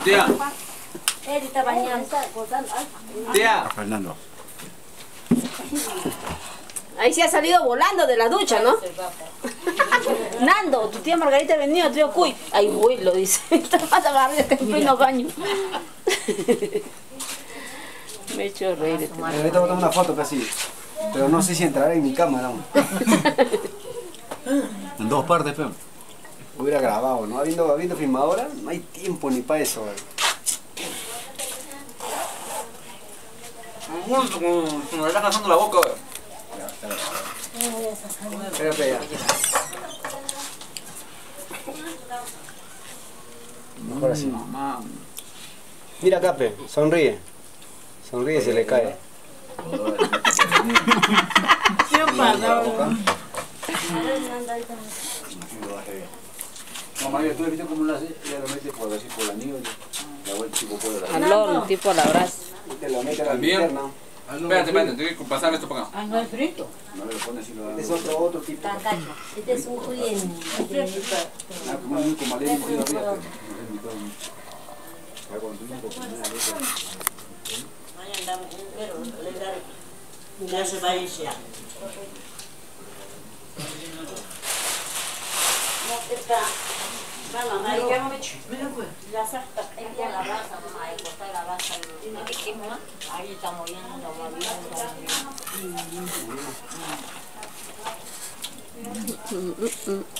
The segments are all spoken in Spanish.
Tía. Él está bañando. Tía. Fernando. Ahí se ha salido volando de la ducha, ¿no? Nando, tu tía Margarita ha venido, tío Cuy. Ay, güey, lo dice. Está más agarrado que en pleno baño. Me he hecho reír. Ahorita voy a tomar una foto casi. Pero no sé si entrará en mi cámara. En dos partes, feo. Hubiera grabado, ¿no? Habiendo filmadora, no hay tiempo ni para eso. Se me está cansando la boca. Espérate ya. Mejor así. Mamá. Mira, Cape, sonríe. Sonríe, se le cae. ¿Qué pasa? Mamá, tú has visto cómo lo hace, ella lo mete por así por el anillo, la vuelta tipo por la Al horno, tipo a la brasa. Y te lo mete a la También. linterna. Espérate, tengo que pasar esto para acá. Ah, no es frito. no le pones así lo Este es otro tipo. Tacacho. Este es un cuy en... como un comalé y cuidado arriba. Ya se va a ir ya. La sarta, ella la brasa, mamá, ahí corta la brasa. Ahí está moviendo,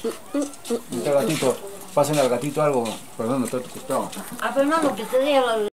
Este gatito, pásenle al gatito algo, Fernando, está a tu costado. Ah, Fernando, que te diga